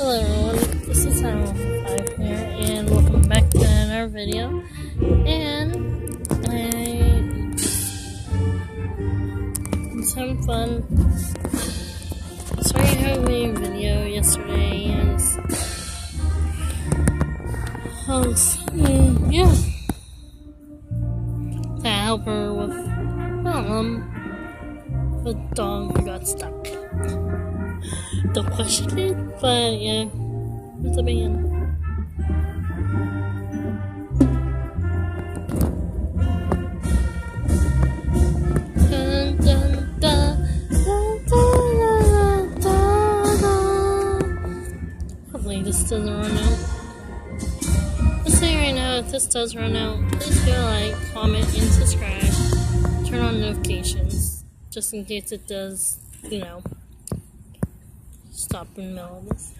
Hello everyone, this is Simon5 here, and welcome back to another video. And I was having fun. Sorry I had a video yesterday, and yeah. To help her with, the dog who got stuck. Don't question it, but yeah, it's a band. Dun, dun, dun, dun, dun, dun, dun. Hopefully this doesn't run out. Let's say right now, if this does run out, please go like, comment, and subscribe. Turn on notifications, just in case it does, stop in the middle of this.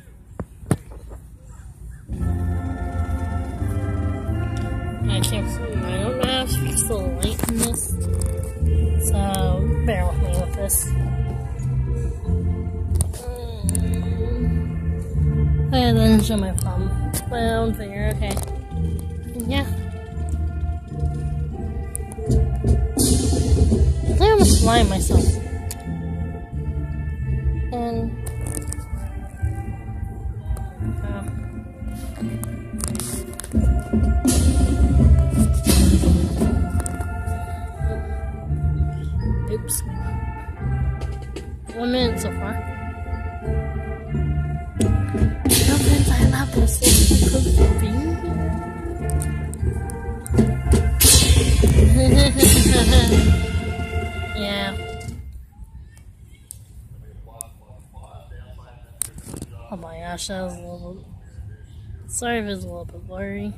I don't know how to fix the light in this, so bear with me with this. I didn't show my thumb. My own finger, okay. Yeah. I think I'm gonna slime myself. And oops. 1 minute so far. No friends, I love this. Yeah. Oh my gosh, that was a little bit. Sorry if it's a little bit blurry.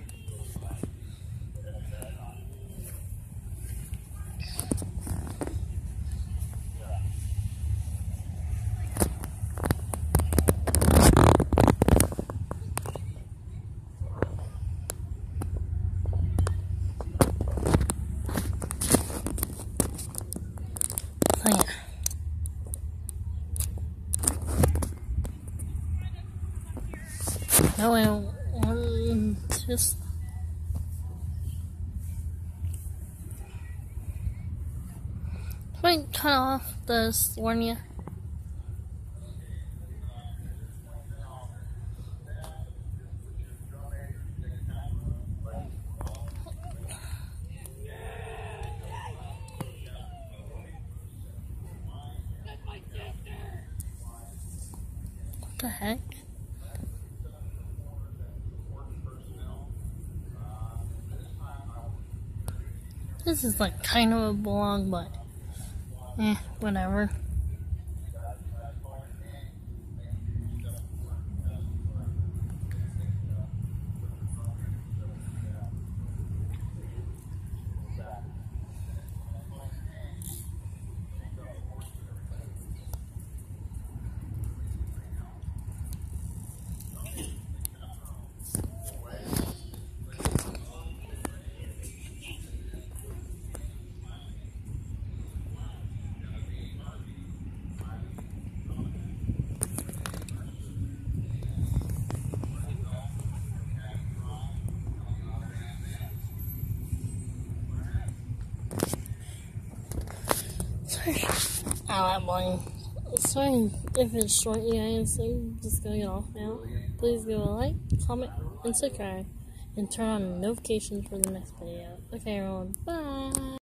Oh yeah. No, I don't want just. Might cut off the Swarnia. What the heck? This is like kind of a blog, but whatever. Ow, that blind. Sorry if it's short, you guys. I'm just gonna get off now. Please give a like, comment, and subscribe, and turn on notifications for the next video. Okay, everyone. Bye.